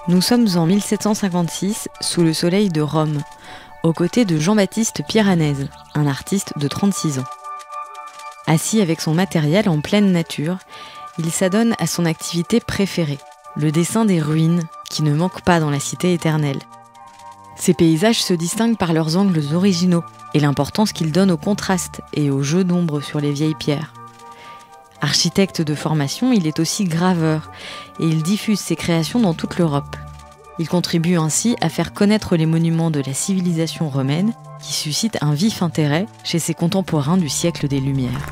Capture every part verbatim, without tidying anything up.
Nous sommes en mille sept cent cinquante-six, sous le soleil de Rome, aux côtés de Jean-Baptiste Piranèse, un artiste de trente-six ans. Assis avec son matériel en pleine nature, il s'adonne à son activité préférée, le dessin des ruines, qui ne manquent pas dans la cité éternelle. Ces paysages se distinguent par leurs angles originaux et l'importance qu'ils donnent au contraste et au jeu d'ombre sur les vieilles pierres. Architecte de formation, il est aussi graveur et il diffuse ses créations dans toute l'Europe. Il contribue ainsi à faire connaître les monuments de la civilisation romaine qui suscitent un vif intérêt chez ses contemporains du siècle des Lumières.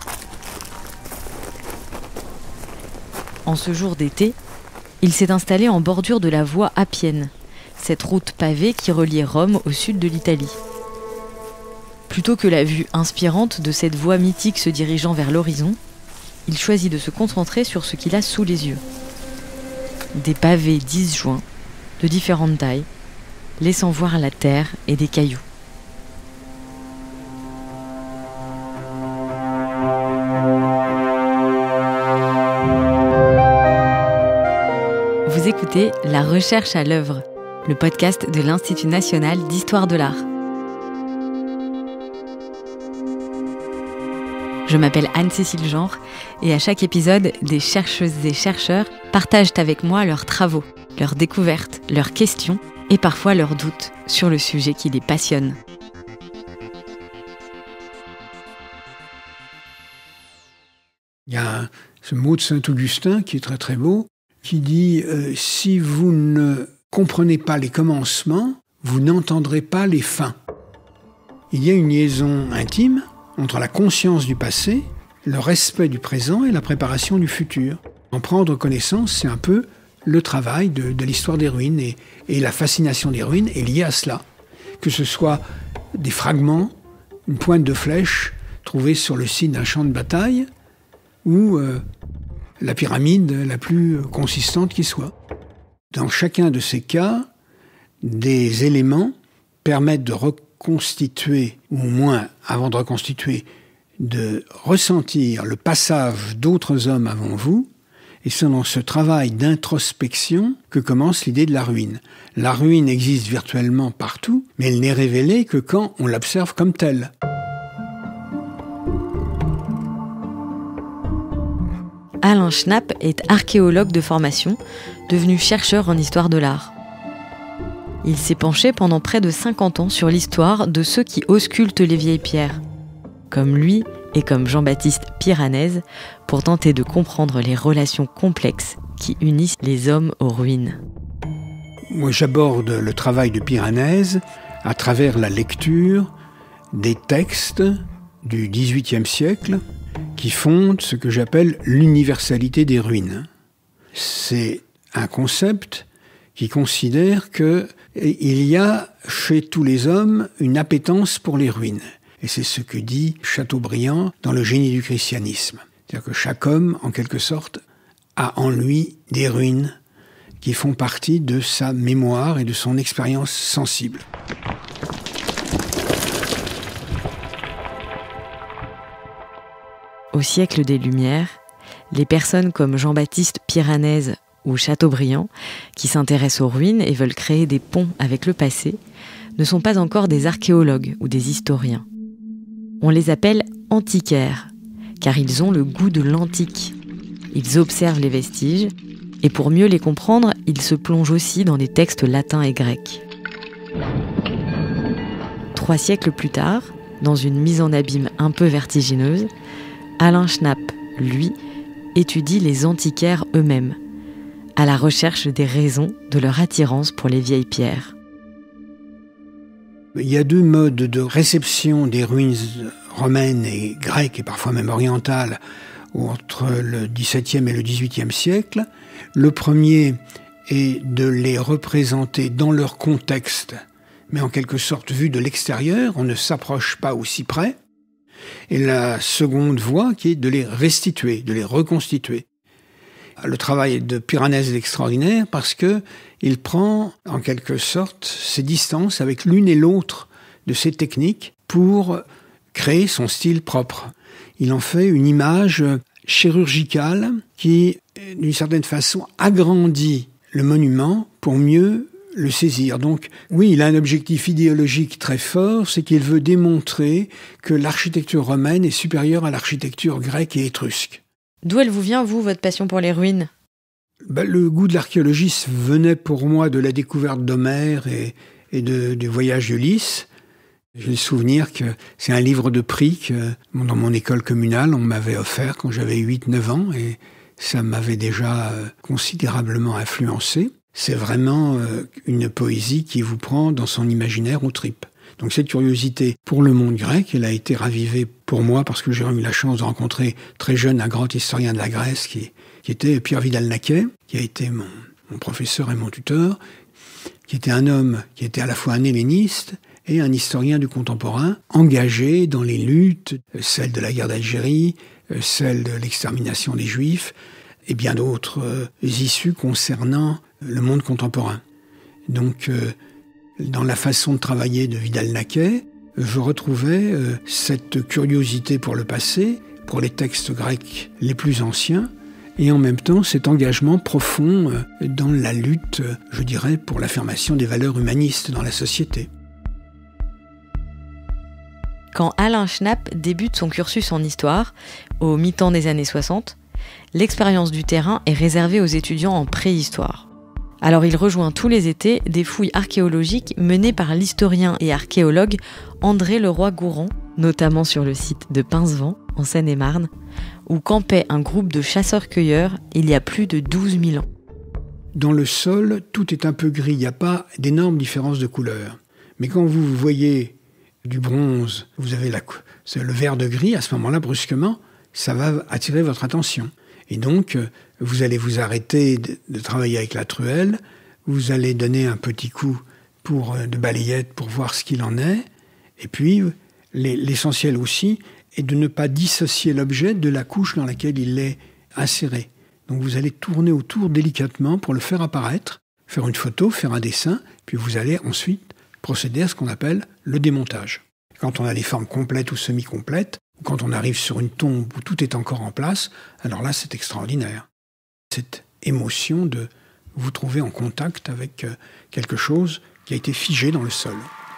En ce jour d'été, il s'est installé en bordure de la voie Appienne, cette route pavée qui reliait Rome au sud de l'Italie. Plutôt que la vue inspirante de cette voie mythique se dirigeant vers l'horizon, il choisit de se concentrer sur ce qu'il a sous les yeux. Des pavés disjoints, de différentes tailles, laissant voir la terre et des cailloux. Vous écoutez La Recherche à l'œuvre, le podcast de l'Institut national d'histoire de l'art. Je m'appelle Anne-Cécile Genre et à chaque épisode, des chercheuses et chercheurs partagent avec moi leurs travaux, leurs découvertes, leurs questions et parfois leurs doutes sur le sujet qui les passionne. Il y a ce mot de Saint-Augustin qui est très très beau, qui dit euh, « Si vous ne comprenez pas les commencements, vous n'entendrez pas les fins ». Il y a une liaison intime entre la conscience du passé, le respect du présent et la préparation du futur. En prendre connaissance, c'est un peu le travail de, de l'histoire des ruines et, et la fascination des ruines est liée à cela. Que ce soit des fragments, une pointe de flèche trouvée sur le site d'un champ de bataille ou euh, la pyramide la plus consistante qui soit. Dans chacun de ces cas, des éléments permettent de reconstituer, ou au moins, avant de reconstituer, de ressentir le passage d'autres hommes avant vous, et c'est dans ce travail d'introspection que commence l'idée de la ruine. La ruine existe virtuellement partout, mais elle n'est révélée que quand on l'observe comme telle. Alain Schnapp est archéologue de formation, devenu chercheur en histoire de l'art. Il s'est penché pendant près de cinquante ans sur l'histoire de ceux qui auscultent les vieilles pierres, comme lui et comme Jean-Baptiste Piranèse, pour tenter de comprendre les relations complexes qui unissent les hommes aux ruines. Moi, j'aborde le travail de Piranèse à travers la lecture des textes du dix-huitième siècle qui fondent ce que j'appelle l'universalité des ruines. C'est un concept qui considère qu'il y a chez tous les hommes une appétence pour les ruines. Et c'est ce que dit Chateaubriand dans Le génie du christianisme. C'est-à-dire que chaque homme, en quelque sorte, a en lui des ruines qui font partie de sa mémoire et de son expérience sensible. Au siècle des Lumières, les personnes comme Jean-Baptiste Piranèse ou Chateaubriand, qui s'intéressent aux ruines et veulent créer des ponts avec le passé, ne sont pas encore des archéologues ou des historiens. On les appelle antiquaires, car ils ont le goût de l'antique. Ils observent les vestiges, et pour mieux les comprendre, ils se plongent aussi dans les textes latins et grecs. Trois siècles plus tard, dans une mise en abîme un peu vertigineuse, Alain Schnapp, lui, étudie les antiquaires eux-mêmes, à la recherche des raisons de leur attirance pour les vieilles pierres. Il y a deux modes de réception des ruines romaines et grecques, et parfois même orientales, entre le dix-septième et le dix-huitième siècle. Le premier est de les représenter dans leur contexte, mais en quelque sorte vu de l'extérieur, on ne s'approche pas aussi près. Et la seconde voie qui est de les restituer, de les reconstituer. Le travail de Piranèse est extraordinaire parce que il prend en quelque sorte ses distances avec l'une et l'autre de ces techniques pour créer son style propre. Il en fait une image chirurgicale qui, d'une certaine façon, agrandit le monument pour mieux le saisir. Donc oui, il a un objectif idéologique très fort, c'est qu'il veut démontrer que l'architecture romaine est supérieure à l'architecture grecque et étrusque. D'où elle vous vient, vous, votre passion pour les ruines ? Ben, le goût de l'archéologie venait pour moi de la découverte d'Homère et, et de, du voyage d'Ulysse. J'ai le souvenir que c'est un livre de prix que dans mon école communale, on m'avait offert quand j'avais huit neuf ans et ça m'avait déjà considérablement influencé. C'est vraiment une poésie qui vous prend dans son imaginaire aux tripes. Donc cette curiosité pour le monde grec, elle a été ravivée pour moi parce que j'ai eu la chance de rencontrer très jeune un grand historien de la Grèce qui, qui était Pierre Vidal-Naquet, qui a été mon, mon professeur et mon tuteur, qui était un homme qui était à la fois un helléniste et un historien du contemporain, engagé dans les luttes, celle de la guerre d'Algérie, celle de l'extermination des Juifs, et bien d'autres euh, issues concernant le monde contemporain. Donc, euh, dans la façon de travailler de Vidal-Naquet, je retrouvais euh, cette curiosité pour le passé, pour les textes grecs les plus anciens, et en même temps cet engagement profond euh, dans la lutte, euh, je dirais, pour l'affirmation des valeurs humanistes dans la société. Quand Alain Schnapp débute son cursus en histoire, au mi-temps des années soixante, l'expérience du terrain est réservée aux étudiants en préhistoire. Alors il rejoint tous les étés des fouilles archéologiques menées par l'historien et archéologue André Leroy-Gourand, notamment sur le site de Pincevent, en Seine-et-Marne, où campait un groupe de chasseurs-cueilleurs il y a plus de douze mille ans. Dans le sol, tout est un peu gris, il n'y a pas d'énormes différences de couleur. Mais quand vous voyez du bronze, vous avez la, c'est le vert de gris, à ce moment-là, brusquement, ça va attirer votre attention. Et donc, vous allez vous arrêter de, de travailler avec la truelle, vous allez donner un petit coup pour, de balayette pour voir ce qu'il en est, et puis les, l'essentiel aussi est de ne pas dissocier l'objet de la couche dans laquelle il est inséré. Donc vous allez tourner autour délicatement pour le faire apparaître, faire une photo, faire un dessin, puis vous allez ensuite procéder à ce qu'on appelle le démontage. Quand on a des formes complètes ou semi-complètes, ou quand on arrive sur une tombe où tout est encore en place, alors là c'est extraordinaire. Cette émotion de vous trouver en contact avec quelque chose qui a été figé dans le sol.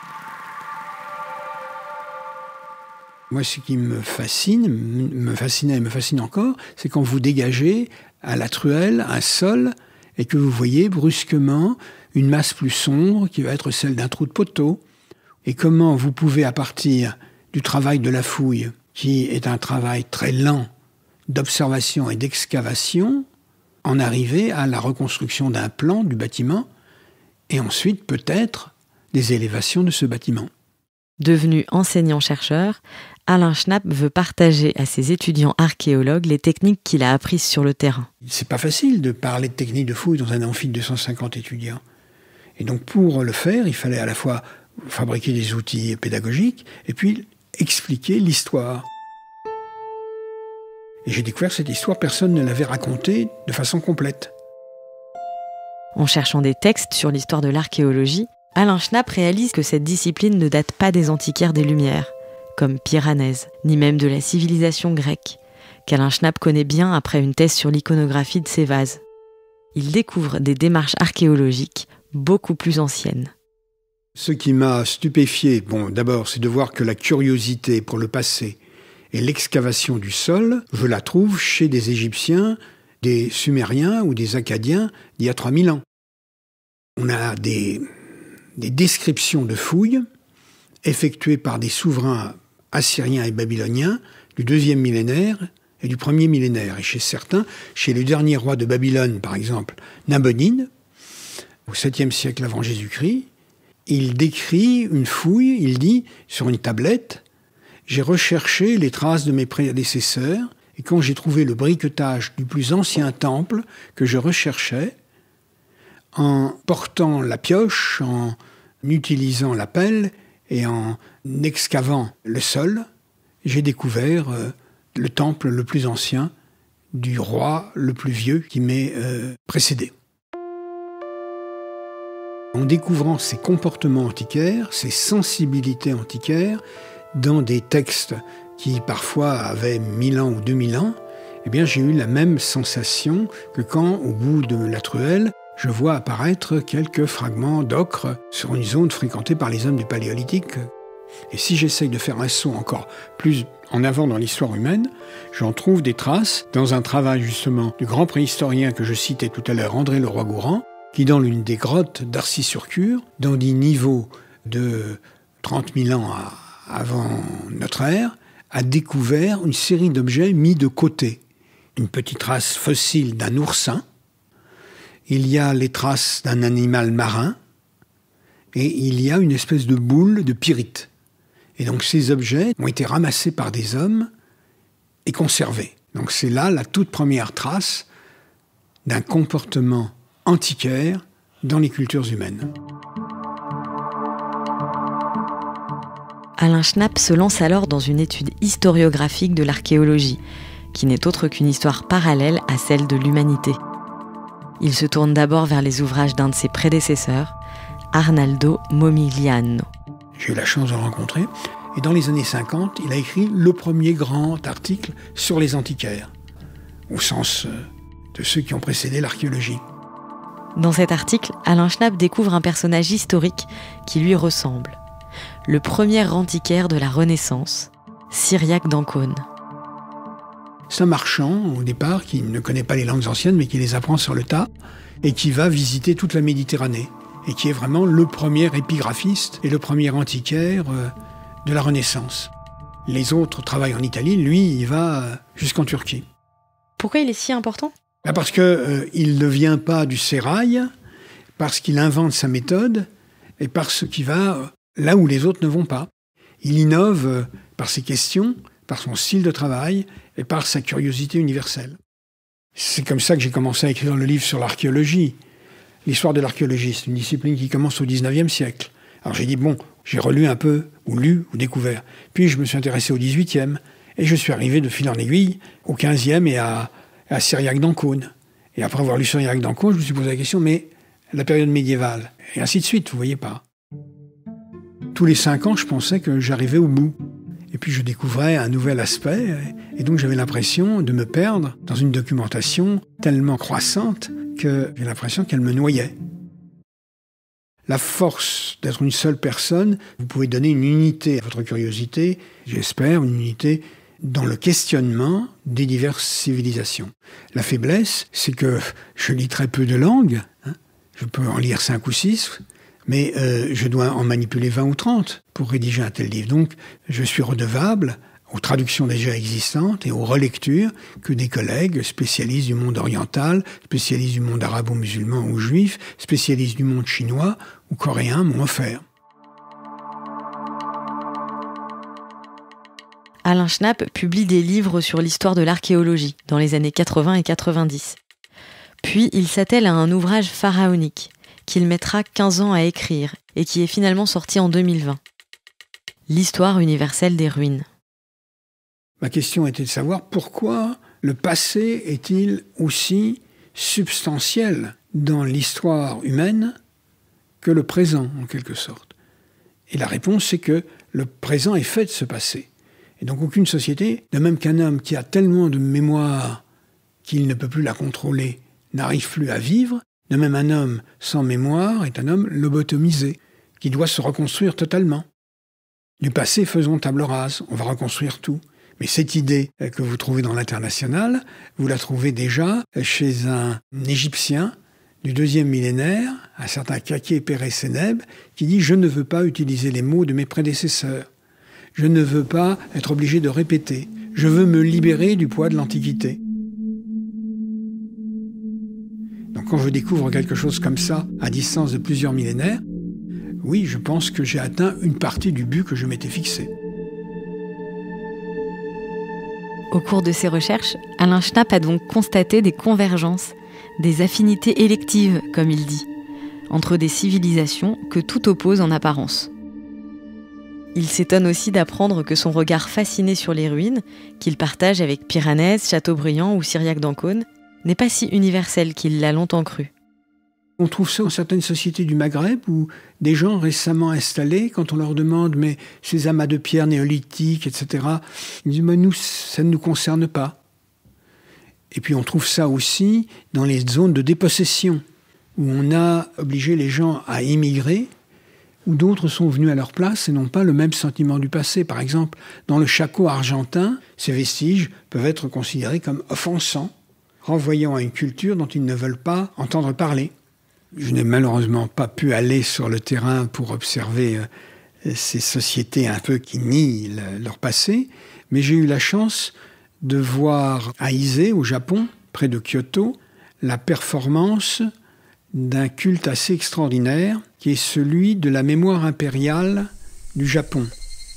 Moi, ce qui me fascine, me fascinait et me fascine encore, c'est quand vous dégagez à la truelle un sol et que vous voyez brusquement une masse plus sombre qui va être celle d'un trou de poteau. Et comment vous pouvez, à partir du travail de la fouille, qui est un travail très lent d'observation et d'excavation, en arriver à la reconstruction d'un plan du bâtiment et ensuite peut-être des élévations de ce bâtiment. Devenu enseignant-chercheur, Alain Schnapp veut partager à ses étudiants archéologues les techniques qu'il a apprises sur le terrain. C'est pas facile de parler de techniques de fouille dans un amphi de deux cent cinquante étudiants. Et donc pour le faire, il fallait à la fois fabriquer des outils pédagogiques et puis expliquer l'histoire. Et j'ai découvert cette histoire, personne ne l'avait racontée de façon complète. En cherchant des textes sur l'histoire de l'archéologie, Alain Schnapp réalise que cette discipline ne date pas des antiquaires des Lumières, comme Piranèse, ni même de la civilisation grecque, qu'Alain Schnapp connaît bien après une thèse sur l'iconographie de ces vases. Il découvre des démarches archéologiques beaucoup plus anciennes. Ce qui m'a stupéfié, bon, d'abord, c'est de voir que la curiosité pour le passé et l'excavation du sol, je la trouve chez des Égyptiens, des Sumériens ou des Akkadiens d'il y a trois mille ans. On a des, des descriptions de fouilles effectuées par des souverains assyriens et babyloniens du deuxième millénaire et du premier millénaire. Et chez certains, chez le dernier roi de Babylone, par exemple, Nabonide, au septième siècle avant Jésus-Christ, il décrit une fouille, il dit, sur une tablette, « J'ai recherché les traces de mes prédécesseurs, et quand j'ai trouvé le briquetage du plus ancien temple que je recherchais, en portant la pioche, en utilisant la pelle et en excavant le sol, j'ai découvert euh, le temple le plus ancien du roi le plus vieux qui m'ait euh, précédé. » En découvrant ces comportements antiquaires, ces sensibilités antiquaires, dans des textes qui parfois avaient mille ans ou deux mille ans, eh bien j'ai eu la même sensation que quand, au bout de la truelle, je vois apparaître quelques fragments d'ocre sur une zone fréquentée par les hommes du Paléolithique. Et si j'essaye de faire un saut encore plus en avant dans l'histoire humaine, j'en trouve des traces dans un travail justement du grand préhistorien que je citais tout à l'heure, André Leroy-Gourhan, qui dans l'une des grottes d'Arcy-sur-Cure, dans des niveaux de trente mille ans à, avant notre ère, a découvert une série d'objets mis de côté. Une petite trace fossile d'un oursin, il y a les traces d'un animal marin, et il y a une espèce de boule de pyrite. Et donc ces objets ont été ramassés par des hommes et conservés. Donc c'est là la toute première trace d'un comportement antiquaire dans les cultures humaines. Alain Schnapp se lance alors dans une étude historiographique de l'archéologie, qui n'est autre qu'une histoire parallèle à celle de l'humanité. Il se tourne d'abord vers les ouvrages d'un de ses prédécesseurs, Arnaldo Momigliano. J'ai eu la chance de le rencontrer, et dans les années cinquante, il a écrit le premier grand article sur les antiquaires, au sens de ceux qui ont précédé l'archéologie. Dans cet article, Alain Schnapp découvre un personnage historique qui lui ressemble. Le premier antiquaire de la Renaissance, Cyriaque d'Ancône. C'est un marchand, au départ, qui ne connaît pas les langues anciennes, mais qui les apprend sur le tas, et qui va visiter toute la Méditerranée, et qui est vraiment le premier épigraphiste et le premier antiquaire de la Renaissance. Les autres travaillent en Italie, lui, il va jusqu'en Turquie. Pourquoi il est si important ? Parce qu'il euh, ne vient pas du sérail, parce qu'il invente sa méthode, et parce qu'il va là où les autres ne vont pas. Il innove euh, par ses questions, par son style de travail, et par sa curiosité universelle. C'est comme ça que j'ai commencé à écrire le livre sur l'archéologie. L'histoire de l'archéologie, c'est une discipline qui commence au dix-neuvième siècle. Alors j'ai dit, bon, j'ai relu un peu, ou lu, ou découvert. Puis je me suis intéressé au dix-huitième, et je suis arrivé de fil en aiguille au quinzième et à, à Cyriaque d'Ancône. Et après avoir lu Cyriaque d'Ancône, je me suis posé la question, mais la période médiévale, et ainsi de suite, vous voyez pas. Tous les cinq ans, je pensais que j'arrivais au bout. Et puis je découvrais un nouvel aspect, et donc j'avais l'impression de me perdre dans une documentation tellement croissante que j'ai l'impression qu'elle me noyait. La force d'être une seule personne, vous pouvez donner une unité à votre curiosité, j'espère, une unité dans le questionnement des diverses civilisations. La faiblesse, c'est que je lis très peu de langues, hein, je peux en lire cinq ou six, mais euh, je dois en manipuler vingt ou trente pour rédiger un tel livre. Donc, je suis redevable aux traductions déjà existantes et aux relectures que des collègues spécialistes du monde oriental, spécialistes du monde arabo-musulman ou juif, spécialistes du monde chinois ou coréen m'ont offert. Alain Schnapp publie des livres sur l'histoire de l'archéologie dans les années quatre-vingts et quatre-vingt-dix. Puis il s'attelle à un ouvrage pharaonique qu'il mettra quinze ans à écrire et qui est finalement sorti en deux mille vingt. L'histoire universelle des ruines. Ma question était de savoir pourquoi le passé est-il aussi substantiel dans l'histoire humaine que le présent, en quelque sorte. Et la réponse, c'est que le présent est fait de ce passé. Et donc aucune société, de même qu'un homme qui a tellement de mémoire qu'il ne peut plus la contrôler, n'arrive plus à vivre, de même un homme sans mémoire est un homme lobotomisé, qui doit se reconstruire totalement. Du passé, faisons table rase, on va reconstruire tout. Mais cette idée que vous trouvez dans l'International, vous la trouvez déjà chez un Égyptien du deuxième millénaire, un certain Kaké Pérez Sénèbe, qui dit « Je ne veux pas utiliser les mots de mes prédécesseurs. Je ne veux pas être obligé de répéter. Je veux me libérer du poids de l'Antiquité. » Donc quand je découvre quelque chose comme ça, à distance de plusieurs millénaires, oui, je pense que j'ai atteint une partie du but que je m'étais fixé. Au cours de ses recherches, Alain Schnapp a donc constaté des convergences, des affinités électives, comme il dit, entre des civilisations que tout oppose en apparence. Il s'étonne aussi d'apprendre que son regard fasciné sur les ruines, qu'il partage avec Piranèse, Chateaubriand ou Cyriaque d'Ancône, n'est pas si universel qu'il l'a longtemps cru. On trouve ça dans certaines sociétés du Maghreb où des gens récemment installés, quand on leur demande « mais ces amas de pierre néolithiques, et cetera » ils disent « mais nous, ça ne nous concerne pas ». Et puis on trouve ça aussi dans les zones de dépossession où on a obligé les gens à émigrer, où d'autres sont venus à leur place et n'ont pas le même sentiment du passé. Par exemple, dans le Chaco argentin, ces vestiges peuvent être considérés comme offensants, renvoyant à une culture dont ils ne veulent pas entendre parler. Je n'ai malheureusement pas pu aller sur le terrain pour observer ces sociétés un peu qui nient leur passé, mais j'ai eu la chance de voir à Ise, au Japon, près de Kyoto, la performance d'un culte assez extraordinaire qui est celui de la mémoire impériale du Japon.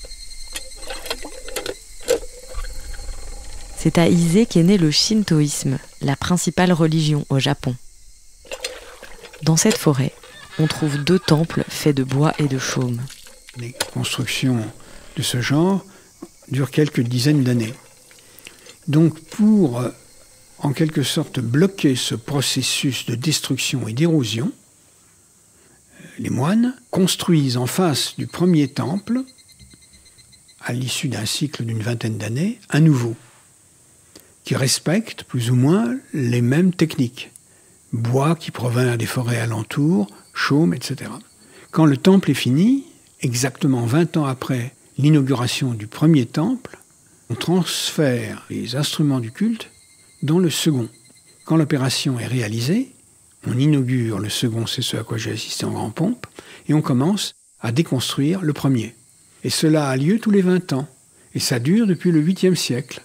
C'est à Ise qu'est né le shintoïsme, la principale religion au Japon. Dans cette forêt, on trouve deux temples faits de bois et de chaume. Les constructions de ce genre durent quelques dizaines d'années. Donc pour, en quelque sorte, bloquer ce processus de destruction et d'érosion, les moines construisent en face du premier temple, à l'issue d'un cycle d'une vingtaine d'années, un nouveau, qui respecte plus ou moins les mêmes techniques. Bois qui provient des forêts alentours, chaume, et cetera. Quand le temple est fini, exactement vingt ans après l'inauguration du premier temple, on transfère les instruments du culte dans le second. Quand l'opération est réalisée, on inaugure le second, c'est ce à quoi j'ai assisté en grande pompe, et on commence à déconstruire le premier. Et cela a lieu tous les vingt ans, et ça dure depuis le huitième siècle.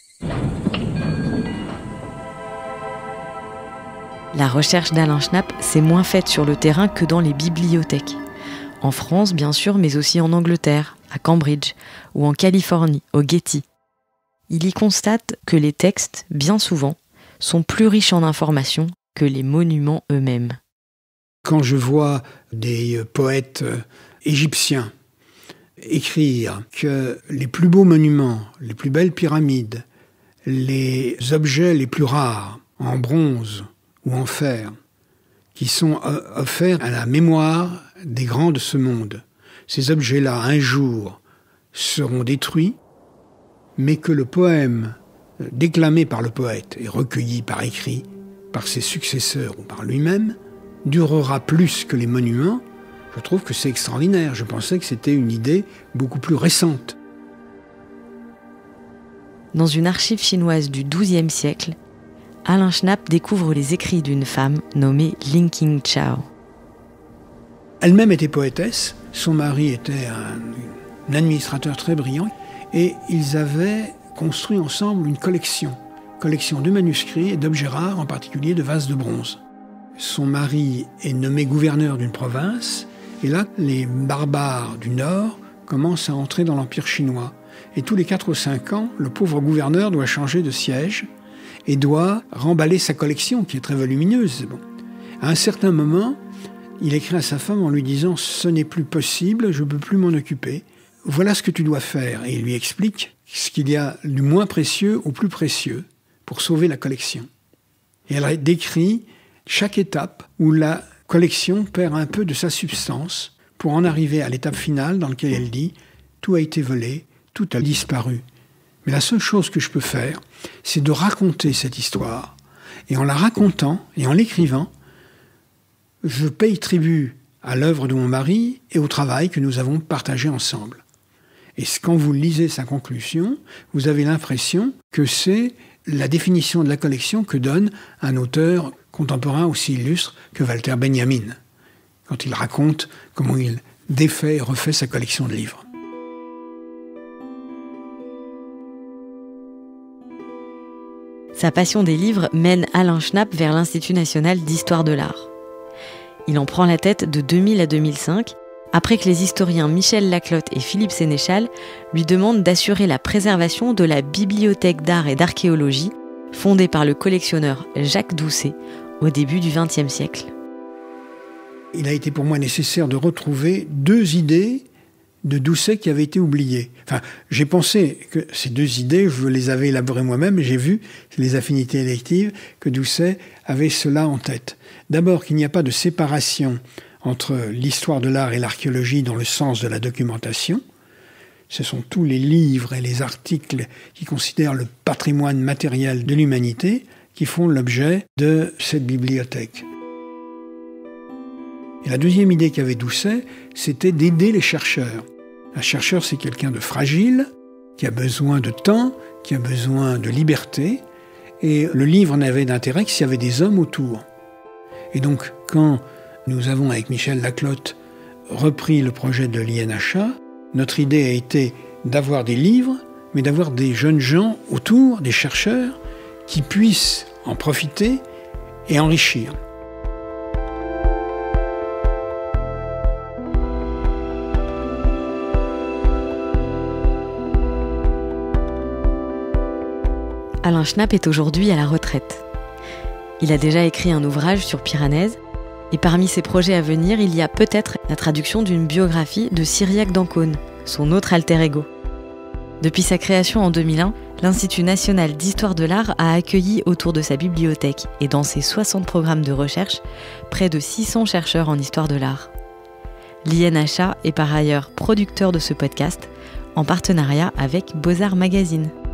La recherche d'Alain Schnapp s'est moins faite sur le terrain que dans les bibliothèques. En France, bien sûr, mais aussi en Angleterre, à Cambridge, ou en Californie, au Getty. Il y constate que les textes, bien souvent, sont plus riches en informations que les monuments eux-mêmes. Quand je vois des poètes égyptiens écrire que les plus beaux monuments, les plus belles pyramides, les objets les plus rares en bronze ou en fer, qui sont offerts à la mémoire des grands de ce monde, ces objets-là, un jour, seront détruits, mais que le poème déclamé par le poète et recueilli par écrit par ses successeurs ou par lui-même durera plus que les monuments. Je trouve que c'est extraordinaire. Je pensais que c'était une idée beaucoup plus récente. Dans une archive chinoise du douzième siècle, Alain Schnapp découvre les écrits d'une femme nommée Ling Qingchao. Elle-même était poétesse, son mari était un, un administrateur très brillant, et ils avaient construit ensemble une collection, collection de manuscrits et d'objets rares, en particulier de vases de bronze. Son mari est nommé gouverneur d'une province, et là, les barbares du Nord commencent à entrer dans l'Empire chinois. Et tous les quatre ou cinq ans, le pauvre gouverneur doit changer de siège et doit remballer sa collection, qui est très volumineuse. Bon. À un certain moment, il écrit à sa femme en lui disant « Ce n'est plus possible, je ne peux plus m'en occuper. Voilà ce que tu dois faire. » Et il lui explique ce qu'il y a du moins précieux au plus précieux pour sauver la collection. Et elle décrit chaque étape où la collection perd un peu de sa substance pour en arriver à l'étape finale dans laquelle elle dit « Tout a été volé, tout a disparu. Mais la seule chose que je peux faire, c'est de raconter cette histoire. Et en la racontant et en l'écrivant, je paye tribut à l'œuvre de mon mari et au travail que nous avons partagé ensemble. » Et quand vous lisez sa conclusion, vous avez l'impression que c'est la définition de la collection que donne un auteur contemporain aussi illustre que Walter Benjamin, quand il raconte comment il défait et refait sa collection de livres. Sa passion des livres mène Alain Schnapp vers l'Institut national d'histoire de l'art. Il en prend la tête de deux mille à deux mille cinq, après que les historiens Michel Laclotte et Philippe Sénéchal lui demandent d'assurer la préservation de la bibliothèque d'art et d'archéologie fondée par le collectionneur Jacques Doucet au début du vingtième siècle. Il a été pour moi nécessaire de retrouver deux idées de Doucet qui avaient été oubliées. Enfin, j'ai pensé que ces deux idées, je les avais élaborées moi-même, et j'ai vu, les affinités électives, que Doucet avait cela en tête. D'abord, qu'il n'y a pas de séparation entre l'histoire de l'art et l'archéologie dans le sens de la documentation. Ce sont tous les livres et les articles qui considèrent le patrimoine matériel de l'humanité qui font l'objet de cette bibliothèque. Et la deuxième idée qu'avait Doucet, c'était d'aider les chercheurs. Un chercheur, c'est quelqu'un de fragile, qui a besoin de temps, qui a besoin de liberté. Et le livre n'avait d'intérêt que s'il y avait des hommes autour. Et donc, quand nous avons, avec Michel Laclotte, repris le projet de l'I N H A, notre idée a été d'avoir des livres, mais d'avoir des jeunes gens autour, des chercheurs, qui puissent en profiter et enrichir. Alain Schnapp est aujourd'hui à la retraite. Il a déjà écrit un ouvrage sur Piranèse, et parmi ses projets à venir, il y a peut-être la traduction d'une biographie de Cyriaque d'Ancône, son autre alter ego. Depuis sa création en deux mille un, l'Institut national d'histoire de l'art a accueilli autour de sa bibliothèque et dans ses soixante programmes de recherche, près de six cents chercheurs en histoire de l'art. L'I N H A est par ailleurs producteur de ce podcast, en partenariat avec Beaux-Arts Magazine.